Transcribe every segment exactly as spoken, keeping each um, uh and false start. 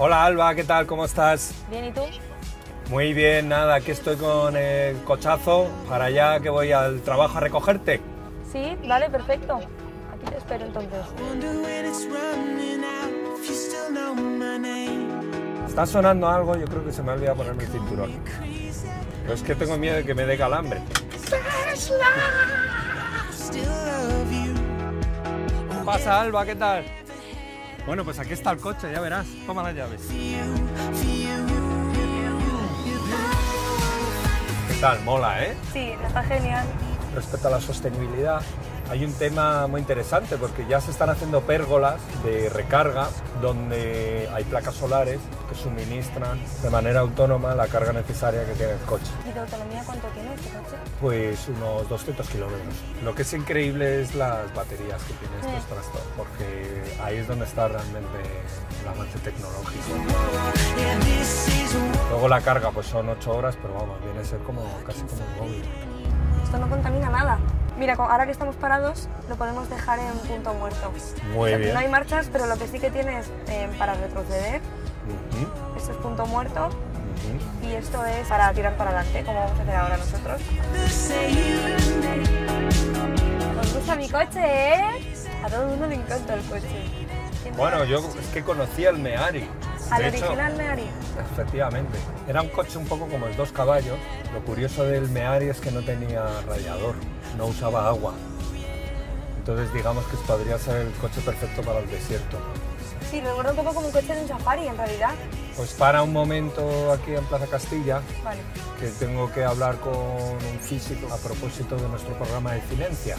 Hola Alba, ¿qué tal? ¿Cómo estás? Bien, ¿y tú? Muy bien, nada, aquí estoy con el cochazo para allá que voy al trabajo a recogerte. Sí, vale, perfecto. Aquí te espero entonces. Está sonando algo, yo creo que se me ha olvidado ponerme el cinturón. Pero es que tengo miedo de que me dé calambre. ¿Qué pasa, Alba? ¿Qué tal? Bueno, pues aquí está el coche, ya verás. Toma las llaves. ¿Qué tal? Mola, ¿eh? Sí, está genial. Respecto a la sostenibilidad, hay un tema muy interesante porque ya se están haciendo pérgolas de recarga donde hay placas solares que suministran de manera autónoma la carga necesaria que tiene el coche. ¿Y de autonomía cuánto tiene este coche? Pues unos doscientos kilómetros. Lo que es increíble es las baterías que tiene estos Sí. tractores, porque ahí es donde está realmente el avance tecnológico. Luego la carga pues son ocho horas, pero vamos, viene a ser como, casi como un móvil. Esto no contamina nada. Mira, ahora que estamos parados, lo podemos dejar en punto muerto. Muy O sea, bien. no hay marchas, pero lo que sí que tiene es eh, para retroceder. Ujú, Esto es punto muerto. ujú. Y esto es para tirar para adelante, como vamos a hacer ahora nosotros. ¿Os gusta mi coche, eh? A todo el mundo le encanta el coche. ¿Quién Bueno, sabe? yo es que conocía el Meari. Al De hecho, original Meari. efectivamente. Era un coche un poco como el dos caballos. Lo curioso del Meari es que no tenía radiador, no usaba agua. Entonces digamos que podría ser el coche perfecto para el desierto. Sí, me recuerda un poco como un coche de un safari, en realidad. Pues para un momento aquí en Plaza Castilla, Vale. que tengo que hablar con un físico a propósito de nuestro programa de Cinencia.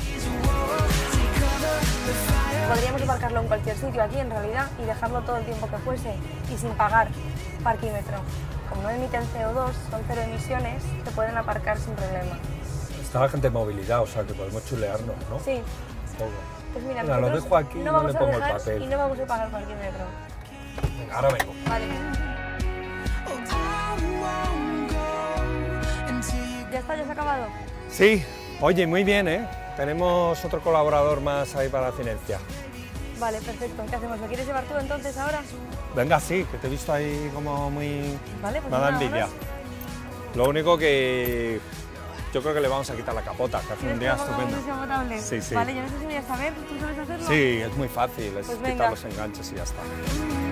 Podríamos aparcarlo en cualquier sitio aquí, en realidad, y dejarlo todo el tiempo que fuese, y sin pagar parquímetro. Como no emiten C O dos, son cero emisiones, se pueden aparcar sin problema. Está la gente de movilidad, o sea que podemos chulearnos, ¿no? Sí, Todo. pues mira, Venga, lo nosotros dejo aquí y no vamos le a pongo el dejar papel. y no vamos a pagar parquímetro. Venga, ahora vengo. Vale. ¿Ya está? ¿Ya se ha acabado? Sí, oye, muy bien, ¿eh? Tenemos otro colaborador más ahí para Cinencia. Vale, perfecto. ¿Qué hacemos? ¿Lo quieres llevar tú entonces ahora? Venga, sí, que te he visto ahí como muy... Vale, pues me da nada, envidia. vámonos. Lo único que yo creo que le vamos a quitar la capota, que hace un día ¿Quieres que lo hagamos estupendo. descapotable? Sí, sí. Vale, yo no sé si voy a saber. ¿Tú sabes hacerlo? Sí, es muy fácil, es Pues quitar venga. los enganches y ya está.